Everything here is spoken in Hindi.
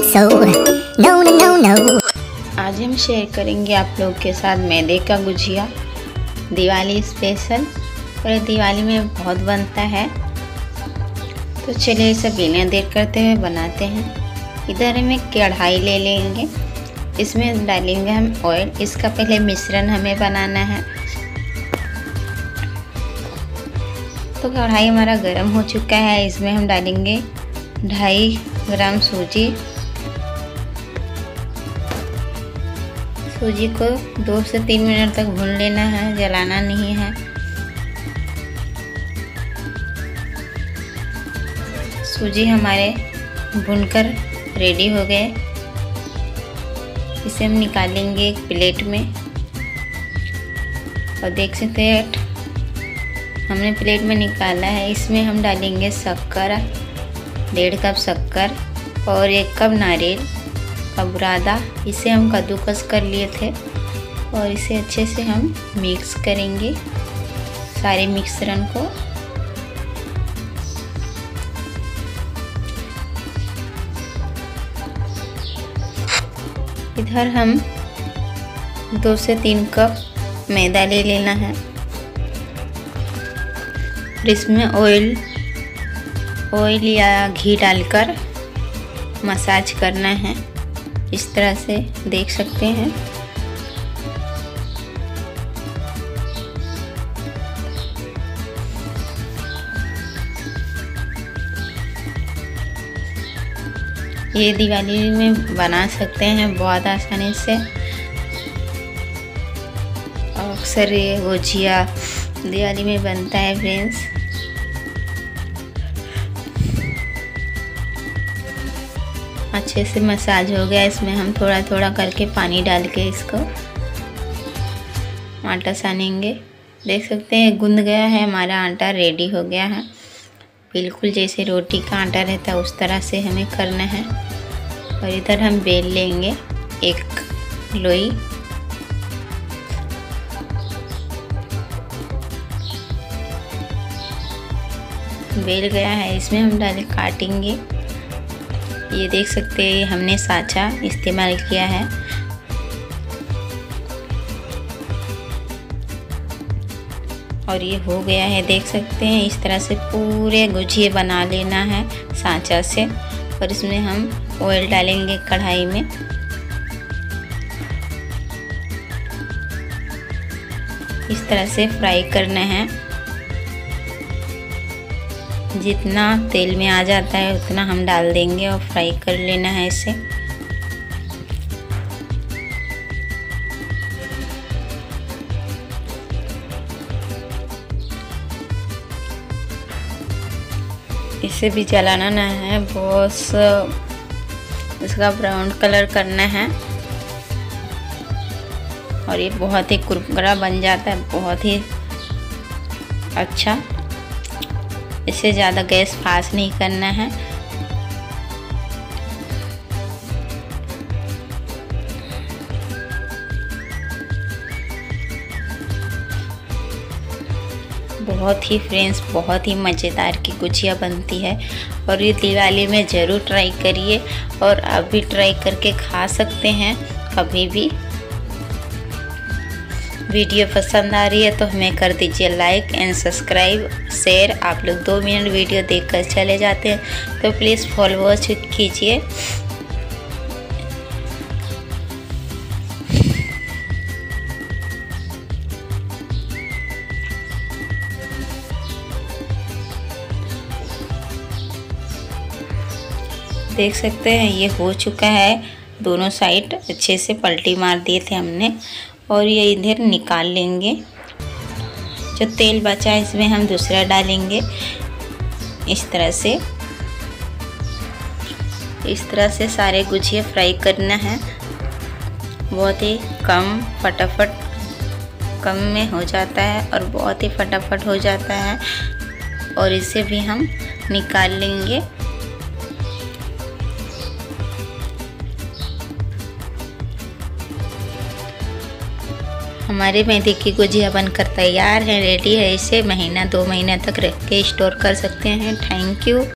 so no no no no। आज हम शेयर करेंगे आप लोग के साथ मैदे का गुजिया, दिवाली स्पेशल। और दिवाली में बहुत बनता है, तो चलिए इसे बिना देर करते हुए बनाते हैं। इधर हम एक कढ़ाई ले लेंगे, इसमें डालेंगे हम ऑयल। इसका पहले मिश्रण हमें बनाना है। तो कढ़ाई हमारा गर्म हो चुका है, इसमें हम डालेंगे 2.5 ग्राम सूजी। सूजी को 2 से 3 मिनट तक भून लेना है, जलाना नहीं है। सूजी हमारे भूनकर रेडी हो गए। इसे हम निकालेंगे एक प्लेट में। और देख सकते हैं हमने प्लेट में निकाला है। इसमें हम डालेंगे शक्कर, 1.5 कप शक्कर और 1 कप नारियल का बुरादा। इसे हम कद्दूकस कर लिए थे और इसे अच्छे से हम मिक्स करेंगे सारे मिश्रण को। इधर हम 2 से 3 कप मैदा ले लेना है और इसमें ऑयल या घी डालकर मसाज करना है। इस तरह से देख सकते हैं। ये दिवाली में बना सकते हैं बहुत आसानी से। अक्सर ये गुजिया दिवाली में बनता है फ्रेंड्स। अच्छे से मसाज हो गया। इसमें हम थोड़ा थोड़ा करके पानी डाल के इसको आटा सानेंगे। देख सकते हैं गूंद गया है, हमारा आटा रेडी हो गया है। बिल्कुल जैसे रोटी का आटा रहता है उस तरह से हमें करना है। और इधर हम बेल लेंगे एक लोई। बेल गया है, इसमें हम काटेंगे। ये देख सकते हैं हमने साँचा इस्तेमाल किया है। और ये हो गया है, देख सकते हैं। इस तरह से पूरे गुजिये बना लेना है साँचा से। और इसमें हम ऑयल डालेंगे कढ़ाई में। इस तरह से फ्राई करना है। जितना तेल में आ जाता है उतना हम डाल देंगे और फ्राई कर लेना है इसे। इसे भी जलाना ना है, बहुत इसका ब्राउन कलर करना है। और ये बहुत ही कुरकुरा बन जाता है, बहुत ही अच्छा। इसे ज़्यादा गैस फास्ट नहीं करना है। बहुत ही फ्रेंड्स, बहुत ही मज़ेदार की गुजिया बनती है। और ये दिवाली में ज़रूर ट्राई करिए। और आप भी ट्राई करके खा सकते हैं कभी भी। वीडियो पसंद आ रही है तो हमें कर दीजिए लाइक एंड सब्सक्राइब, शेयर। आप लोग 2 मिनट वीडियो देखकर चले जाते हैं तो प्लीज़ फॉलो कीजिए। देख सकते हैं ये हो चुका है। दोनों साइड अच्छे से पलटी मार दिए थे हमने। और ये इधर निकाल लेंगे। जो तेल बचा है इसमें हम दूसरा डालेंगे। इस तरह से सारे गुजिया फ्राई करना है। बहुत ही फटाफट कम में हो जाता है और बहुत ही फटाफट हो जाता है। और इसे भी हम निकाल लेंगे। हमारे मैदे की गुजिया बनकर तैयार है, रेडी है। इसे महीना 2 महीने तक रख के स्टोर कर सकते हैं। Thank you.